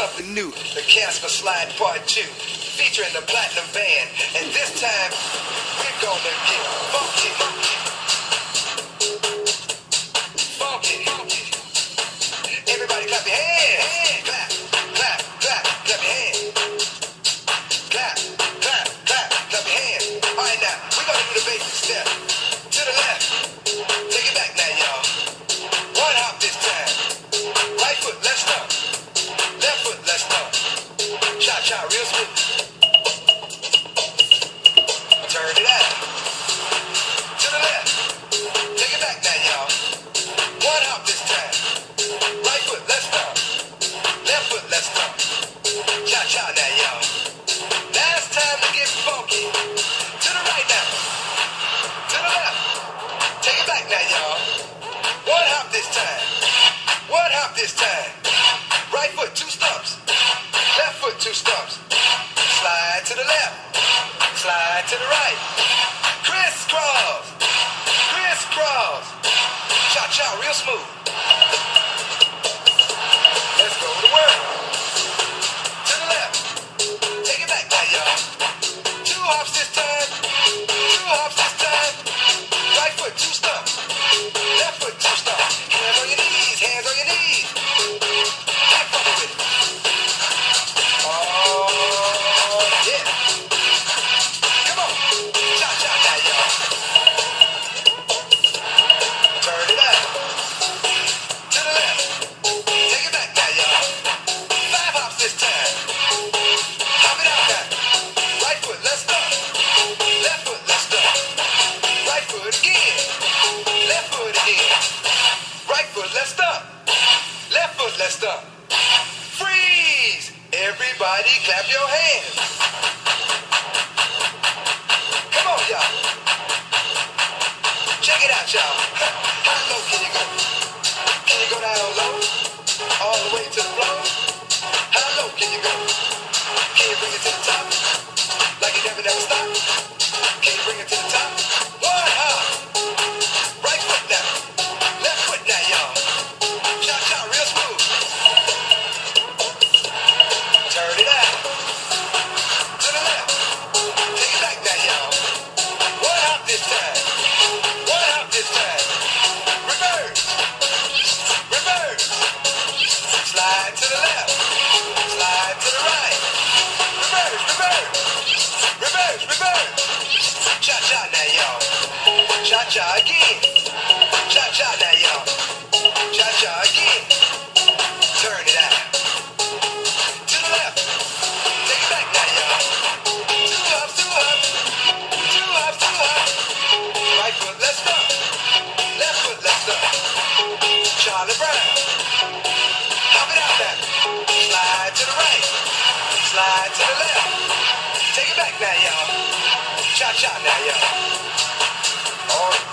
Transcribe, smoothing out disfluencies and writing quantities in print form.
something new. The Casper Slide Part 2, featuring the Platinum Band. And this time, we're gonna get funky. Funky. Everybody clap your hands. Clap, clap, clap, clap your hands. Clap, clap, clap, clap your hands. All right, now, we're gonna do the basic step. To the left. Take it back now, y'all. One hop this time. Right foot, let's stomp. Left foot, let's stomp. Cha-cha, real smooth. Turn it out. To the left. Take it back now, y'all. One hop this time. Right foot, let's stomp. Left foot, let's stomp. Cha-cha now, y'all. Now it's time to get funky. To the right now. To the left. Take it back now, y'all. One hop this time. One hop this time. Right foot, 2 stumps. Left foot, 2 stumps. Slide to the left. Slide to the right. Crisscross. Crisscross. Cha-cha, real smooth. Let's go to work. To the left. Take it back now, y'all. 2 hops this time. 2 hops this time. Right foot, 2 stumps. Left foot, 2 stumps. Hands on your knees. Hands on your knees. Get funky with it. Oh, yeah. Come on. Cha-cha now, y'all. Turn it out. To the left. Take it back now, y'all. 5 hops this time. Hop it out now. Right foot, let's stomp. Left foot, let's stomp. Right foot again. Left foot again. Right foot, let's stomp. Left foot, let's stomp. Freeze! Everybody clap your hands. Come on, y'all. Check it out, y'all. How low can you go? Can you go down low? All the way to the floor? How low can you go? Can you bring it to the top? Like you never stop? Can you bring it to the top? One hop. Right foot now. Left foot now, y'all. Cha-cha, real smooth. Turn it out. To the left. Take it back now, y'all. One hop this time. One hop this time. Reverse. Reverse. Slide to the left. Slide to the right. Reverse, reverse. Reverse, reverse. Cha-cha now, y'all. Cha-cha again. Cha-cha now, y'all. Cha-cha again. Turn it out. To the left. Take it back now, y'all. 2 hops, 2 hops. 2 hops, 2 hops. Right foot, let's stomp. Left foot, let's stomp. Charlie Brown. Hop it out now. Slide to the right. Slide to the left. Take it back now, y'all. Cha-cha now, y'all. All right.